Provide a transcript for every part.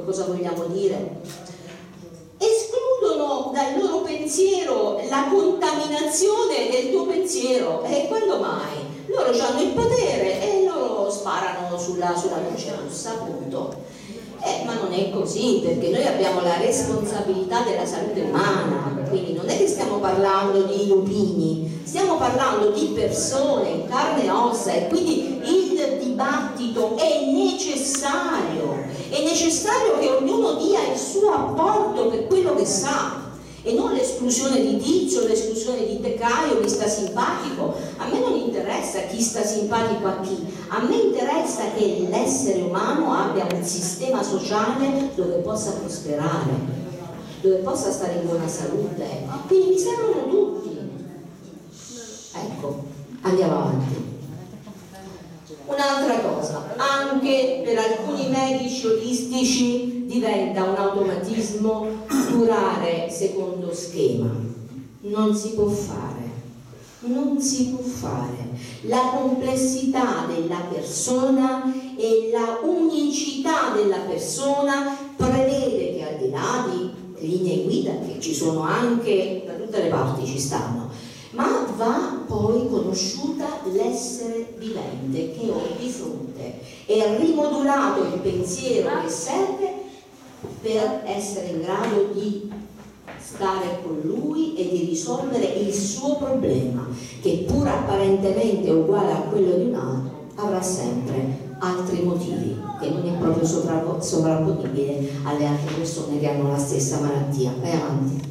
cosa vogliamo dire? Escludono dal loro pensiero la contaminazione del tuo pensiero. E quando mai? Loro hanno il potere e loro sparano sulla luce rossa, appunto. Ma non è così, perché noi abbiamo la responsabilità della salute umana, quindi non è che stiamo parlando di lupini, stiamo parlando di persone in carne e ossa, e quindi il dibattito è necessario che ognuno dia il suo apporto per quello che sa, e non l'esclusione di Tizio, l'esclusione di Tecaio, chi sta simpatico. A me non interessa chi sta simpatico a chi, a me interessa che l'essere umano abbia un sistema sociale dove possa prosperare, dove possa stare in buona salute, quindi mi servono tutti. Ecco, andiamo avanti. Un'altra cosa, anche per alcuni medici olistici diventa un automatismo curare secondo schema. Non si può fare, non si può fare. La complessità della persona e la unicità della persona prevede che, al di là di linee guida che ci sono anche da tutte le parti, ci stanno, ma va poi conosciuta l'essere vivente che ho di fronte e rimodulato il pensiero che serve per essere in grado di stare con lui e di risolvere il suo problema, che pur apparentemente uguale a quello di un altro avrà sempre altri motivi, che non è proprio sovrapponibile alle altre persone che hanno la stessa malattia. Vai avanti.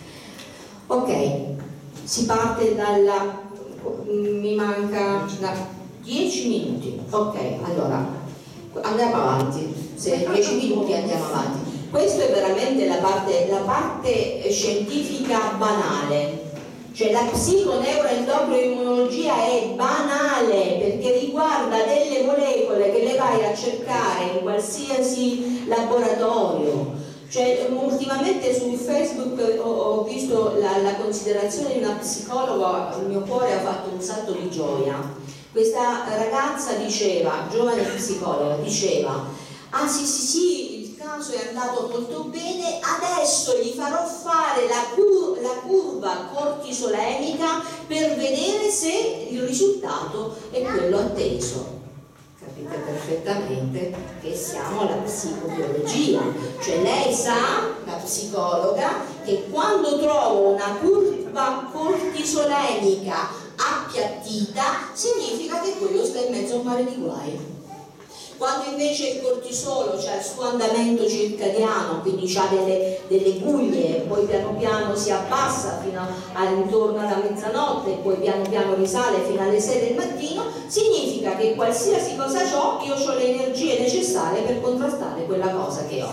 Ok, si parte dalla... mi manca 10 minuti. Ok, allora andiamo avanti. Se 10 minuti andiamo avanti. Questo è veramente la parte scientifica banale, cioè la psiconeuroendocrinologia è banale perché riguarda delle molecole che le vai a cercare in qualsiasi laboratorio. Cioè, ultimamente su Facebook ho visto la considerazione di una psicologa, il mio cuore ha fatto un salto di gioia. Questa ragazza diceva, giovane psicologa, diceva: ah sì, il caso è andato molto bene, adesso gli farò fare la curva cortisolemica per vedere se il risultato è quello atteso. Capite perfettamente che siamo alla psicobiologia, cioè lei sa, la psicologa, che quando trovo una curva cortisolemica appiattita significa che quello sta in mezzo a un mare di guai. Quando invece il cortisolo ha il suo andamento circadiano, quindi ha delle guglie, poi piano piano si abbassa fino intorno alla mezzanotte e poi piano piano risale fino alle 6 del mattino, significa che qualsiasi cosa ho, io ho le energie necessarie per contrastare quella cosa che ho.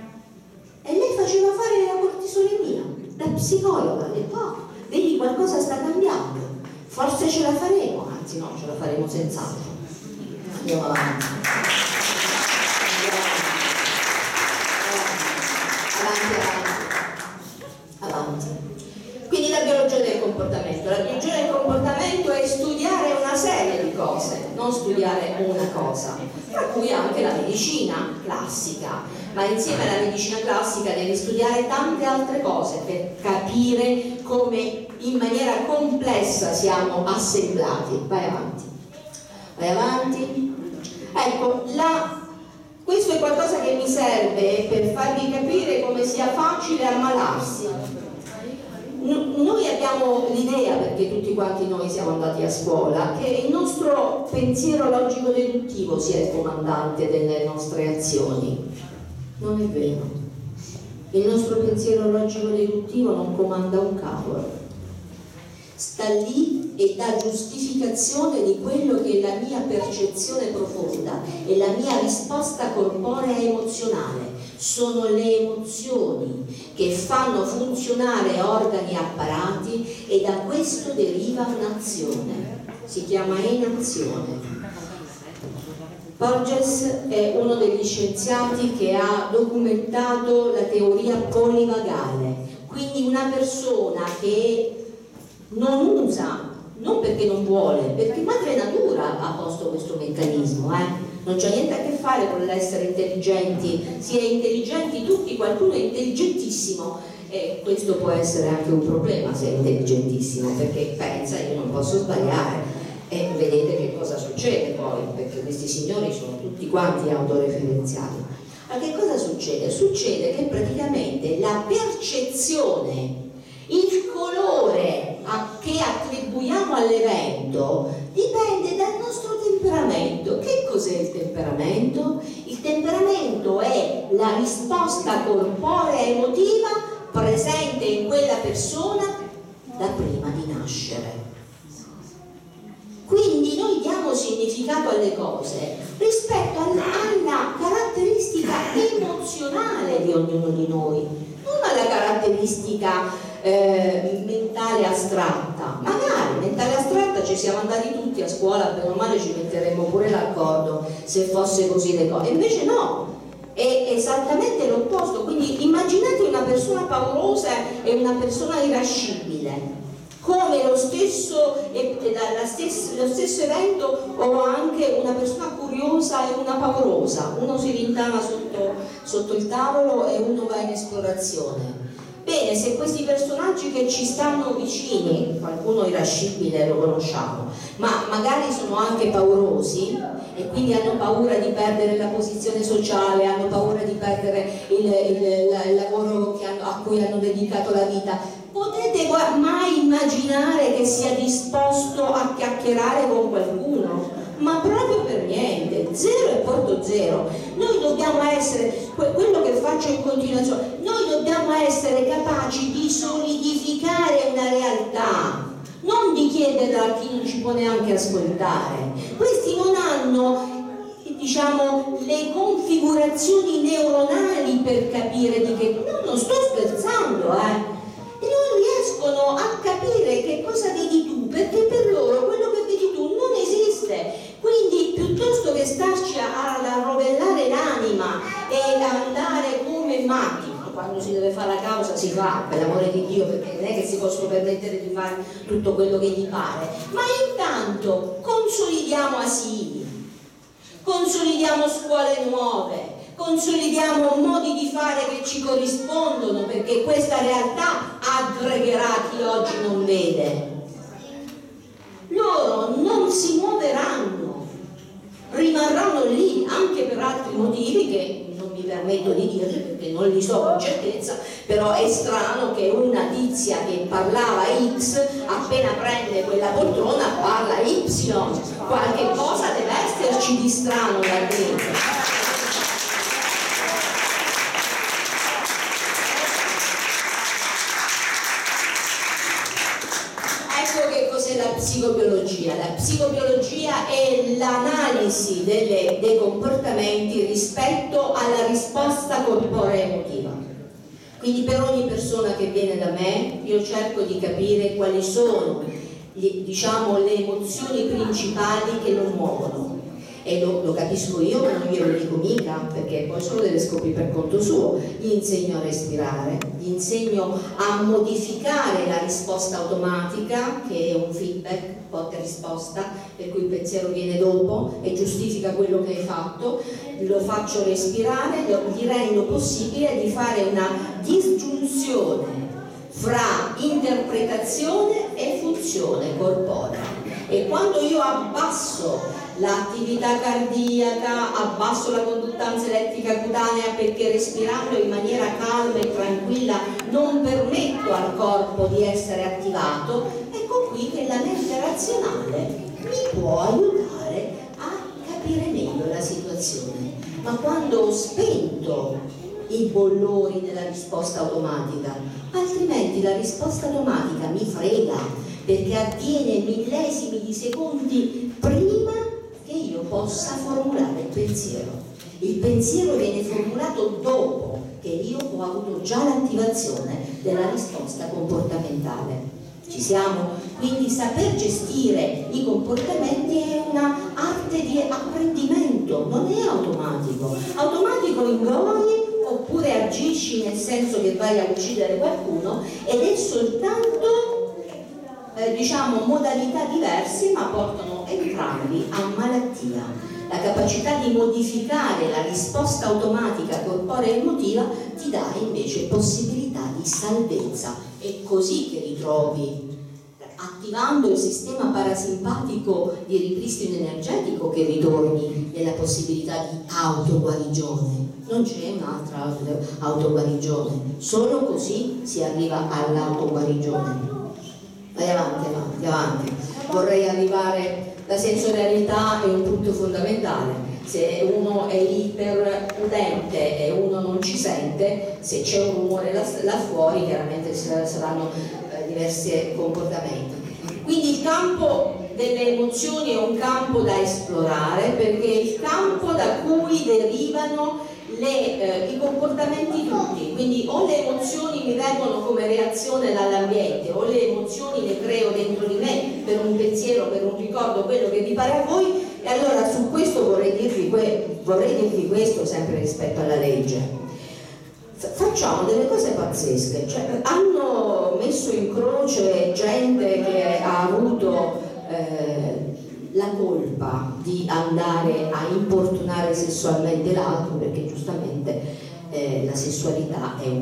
E lei faceva fare la cortisolemia, la psicologa, e poi vedi, qualcosa sta cambiando, forse ce la faremo, anzi no, ce la faremo senz'altro. Andiamo avanti. Avanti. Quindi la biologia del comportamento. La biologia del comportamento è studiare una serie di cose, non studiare una cosa, tra cui anche la medicina classica, ma insieme alla medicina classica devi studiare tante altre cose per capire come in maniera complessa siamo assemblati. Vai avanti. Vai avanti. Ecco, questo è qualcosa che mi serve per farvi capire come sia facile ammalarsi. Noi abbiamo l'idea, perché tutti quanti noi siamo andati a scuola, che il nostro pensiero logico-deduttivo sia il comandante delle nostre azioni. Non è vero. Il nostro pensiero logico-deduttivo non comanda un cavolo. Sta lì e dà giustificazione di quello che è la mia percezione profonda e la mia risposta corporea e emozionale. Sono le emozioni che fanno funzionare organi e apparati, e da questo deriva un'azione. Si chiama enazione. Porges è uno degli scienziati che ha documentato la teoria polivagale, quindi una persona che non usa, non perché non vuole, perché madre natura ha posto questo meccanismo, non c'ha niente a che fare con l'essere intelligenti. Si è intelligenti tutti, qualcuno è intelligentissimo, e questo può essere anche un problema se è intelligentissimo, perché pensa io non posso sbagliare, e vedete che cosa succede poi, perché questi signori sono tutti quanti autoreferenziali. Ma che cosa succede? Succede che praticamente la percezione, il colore che attribuiamo all'evento dipende dal nostro temperamento. Che cos'è il temperamento? Il temperamento è la risposta corporea emotiva presente in quella persona da prima di nascere. Quindi noi diamo significato alle cose rispetto alla caratteristica emozionale di ognuno di noi, non alla caratteristica mentale astratta. Magari mentale astratta ci siamo andati tutti a scuola, bene o male ci metteremmo pure d'accordo se fosse così le cose, invece no, è esattamente l'opposto. Quindi immaginate una persona paurosa e una persona irascibile come lo stesso evento, o anche una persona curiosa e una paurosa, uno si rintana sotto il tavolo e uno va in esplorazione. Bene, se questi personaggi che ci stanno vicini, qualcuno irascibile lo conosciamo, ma magari sono anche paurosi e quindi hanno paura di perdere la posizione sociale, hanno paura di perdere il lavoro a cui hanno dedicato la vita, potete mai immaginare che sia disposto a chiacchierare con qualcuno? Ma proprio per niente, zero e porto zero. Noi dobbiamo essere, quello che faccio in continuazione, noi dobbiamo essere capaci di solidificare una realtà, non di chiedere a chi non ci può neanche ascoltare. Questi non hanno, diciamo, le configurazioni neuronali per capire di che, no, non sto scherzando, e non riescono a capire che cosa vedi tu, perché per loro quello che vedi tu non esiste. Quindi piuttosto che starci a rovellare l'anima e andare come matti, quando si deve fare la causa si fa, per l'amore di Dio, perché non è che si possono permettere di fare tutto quello che gli pare, ma intanto consolidiamo asili, consolidiamo scuole nuove, consolidiamo modi di fare che ci corrispondono, perché questa realtà aggregherà chi oggi non vede. Loro non si muoveranno, rimarranno lì anche per altri motivi che non mi permetto di dirli perché non li so con certezza, però è strano che una tizia che parlava X appena prende quella poltrona parla Y, qualche cosa deve esserci di strano da dentro. La psicobiologia. La psicobiologia è l'analisi dei comportamenti rispetto alla risposta corporea emotiva. Quindi per ogni persona che viene da me io cerco di capire quali sono le emozioni principali che lo muovono, e lo capisco io, ma non glielo dico mica, perché poi solo deve scoprire per conto suo. Gli insegno a respirare, gli insegno a modificare la risposta automatica, che è un feedback, botta e risposta, per cui il pensiero viene dopo e giustifica quello che hai fatto. Lo faccio respirare, gli rendo possibile di fare una disgiunzione fra interpretazione e funzione corporea. E quando io abbasso l'attività cardiaca, abbasso la conduttanza elettrica cutanea, perché respirando in maniera calma e tranquilla non permetto al corpo di essere attivato, ecco qui che la mente razionale mi può aiutare a capire meglio la situazione. Ma quando ho spento i bollori della risposta automatica, altrimenti la risposta automatica mi frega, perché avviene millesimi di secondi prima che io possa formulare il pensiero. Il pensiero viene formulato dopo che io ho avuto già l'attivazione della risposta comportamentale. Ci siamo? Quindi saper gestire i comportamenti è una arte di apprendimento, non è automatico. Automatico ingoni oppure agisci nel senso che vai a uccidere qualcuno, ed è soltanto modalità diverse, ma portano entrambi a malattia. la capacità di modificare la risposta automatica corporea emotiva ti dà invece possibilità di salvezza. È così che ritrovi, attivando il sistema parasimpatico di ripristino energetico, che ritorni nella possibilità di autoguarigione. Non c'è un'altra autoguarigione, solo così si arriva all'autoguarigione. Vai avanti, avanti, avanti. Vorrei arrivare, la sensorialità è un punto fondamentale. Se uno è iperudente e uno non ci sente, se c'è un rumore là fuori, chiaramente saranno diversi comportamenti. Quindi il campo delle emozioni è un campo da esplorare, perché è il campo da cui derivano i comportamenti tutti. Quindi o le emozioni mi vengono come reazione dall'ambiente, o le emozioni le creo dentro di me per un pensiero, per un ricordo, quello che vi pare a voi. E allora su questo vorrei dirvi questo, sempre rispetto alla legge. Facciamo delle cose pazzesche, cioè, hanno messo in croce gente che ha avuto la colpa di andare a importunare sessualmente l'altro, perché giustamente la sessualità è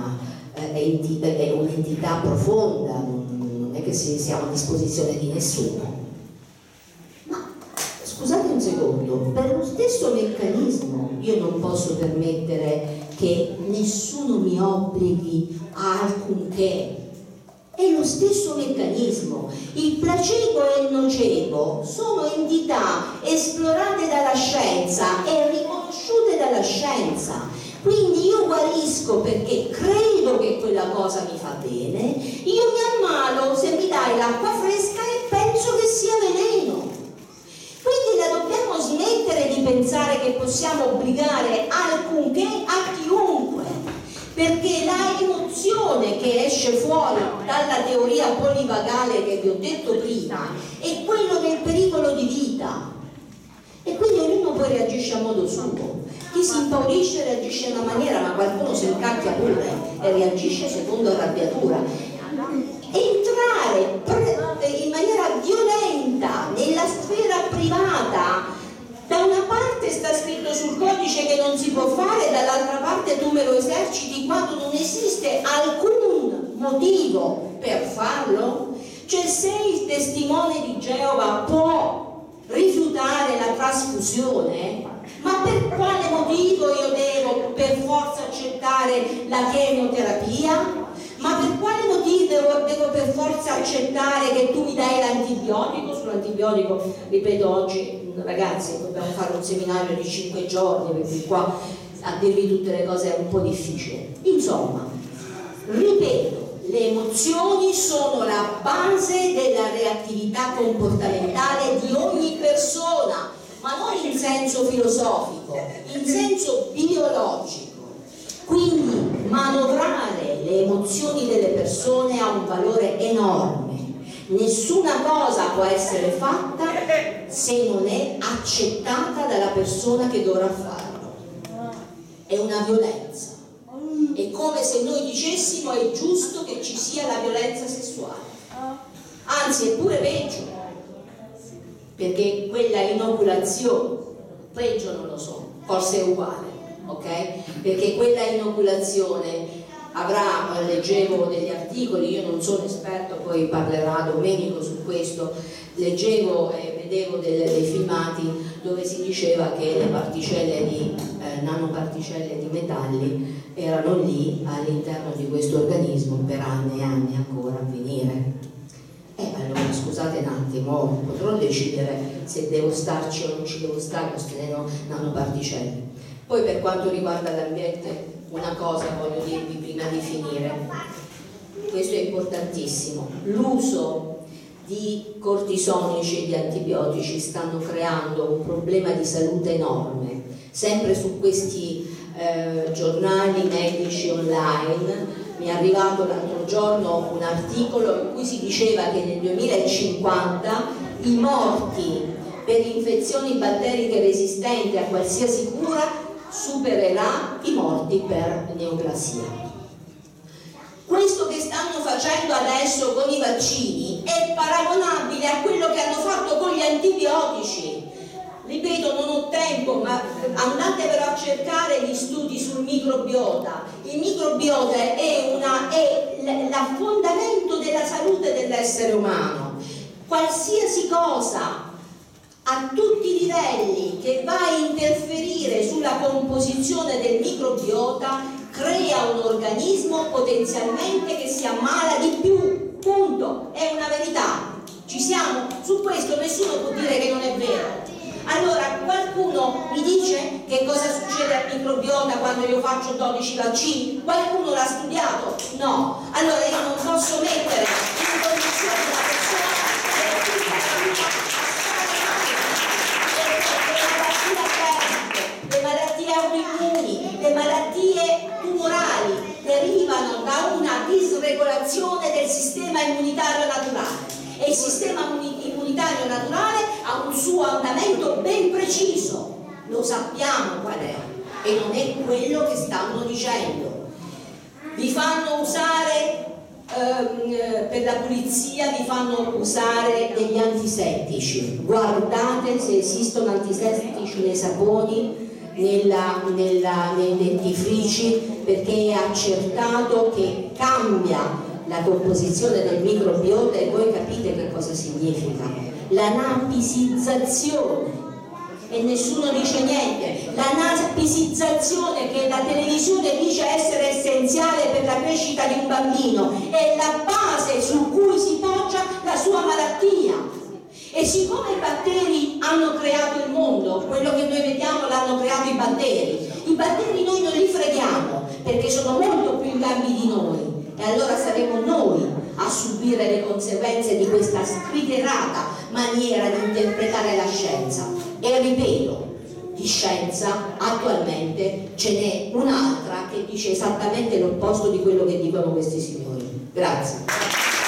un'entità profonda, non è che siamo a disposizione di nessuno. Ma scusate un secondo, per lo stesso meccanismo io non posso permettere che nessuno mi obblighi a alcunché. È lo stesso meccanismo. Il placebo e il nocebo sono entità esplorate dalla scienza e riconosciute dalla scienza. Quindi io guarisco perché credo che quella cosa mi fa bene, io mi ammalo se mi dai l'acqua fresca e penso che sia veleno. Quindi la dobbiamo smettere di pensare che possiamo obbligare alcunché a chiunque, perché la emozione che esce fuori dalla teoria polivagale che vi ho detto prima è quello del pericolo di vita, e quindi ognuno poi reagisce a modo suo. Chi si impaurisce reagisce in una maniera, ma qualcuno si incacchia pure e reagisce secondo arrabbiatura. Entrare in maniera violenta nella sfera privata, da una parte sta scritto sul codice che non si può fare, dall'altra parte tu me lo eserciti quando non esiste alcun motivo per farlo. Cioè, se il testimone di Geova può rifiutare la trasfusione, ma per quale motivo io devo per forza accettare la chemioterapia? Ma per quale motivo devo per forza accettare che tu mi dai l'antibiotico? Sull'antibiotico, ripeto, oggi ragazzi dobbiamo fare un seminario di 5 giorni, perché qua a dirvi tutte le cose è un po' difficile. Insomma, ripeto, le emozioni sono la base della reattività comportamentale di ogni persona, ma non in senso filosofico, in senso biologico. Quindi manovrare le emozioni delle persone ha un valore enorme. Nessuna cosa può essere fatta se non è accettata dalla persona che dovrà farlo. È una violenza. È come se noi dicessimo è giusto che ci sia la violenza sessuale. Anzi, è pure peggio, perché quella inoculazione, peggio non lo so, forse è uguale. Ok? Perché quella inoculazione avrà, leggevo degli articoli, io non sono esperto, poi parlerà Domenico su questo, leggevo e vedevo dei filmati dove si diceva che le particelle di nanoparticelle di metalli erano lì all'interno di questo organismo per anni e anni ancora a venire. Allora scusate un attimo, potrò decidere se devo starci o non ci devo stare queste nanoparticelle. Poi per quanto riguarda l'ambiente, una cosa voglio dirvi prima di finire, questo è importantissimo: l'uso di cortisonici e di antibiotici stanno creando un problema di salute enorme. Sempre su questi giornali medici online mi è arrivato l'altro giorno un articolo in cui si diceva che nel 2050 i morti per infezioni batteriche resistenti a qualsiasi cura supererà i morti per neoplasia. Questo che stanno facendo adesso con i vaccini è paragonabile a quello che hanno fatto con gli antibiotici. ripeto, non ho tempo, ma andate però a cercare gli studi sul microbiota. Il microbiota è l'affondamento della salute dell'essere umano. Qualsiasi cosa a tutti i livelli che va a interferire sulla composizione del microbiota crea un organismo potenzialmente che si ammala di più, punto, è una verità, ci siamo, su questo nessuno può dire che non è vero. Allora qualcuno mi dice che cosa succede al microbiota quando io faccio 12 vaccini? Qualcuno l'ha studiato? No. Allora io non posso mettere in condizione la persona le malattie autoimmuni, le malattie tumorali derivano da una disregolazione del sistema immunitario naturale e il sistema immunitario naturale ha un suo andamento ben preciso, lo sappiamo qual è e non è quello che stanno dicendo. Vi fanno usare per la pulizia, vi fanno usare degli antisettici, guardate se esistono antisettici nei saponi, nei dentifrici, perché è accertato che cambia la composizione del microbiota e voi capite che cosa significa l'anapisizzazione e nessuno dice niente. L'anapisizzazione, che la televisione dice essere essenziale per la crescita di un bambino, è la base su cui si poggia la sua malattia. E siccome i batteri hanno creato il mondo, quello che noi vediamo l'hanno creato i batteri noi non li freghiamo perché sono molto più in gambi di noi. E allora saremo noi a subire le conseguenze di questa scriteriata maniera di interpretare la scienza. E ripeto, di scienza attualmente ce n'è un'altra che dice esattamente l'opposto di quello che dicono questi signori. Grazie.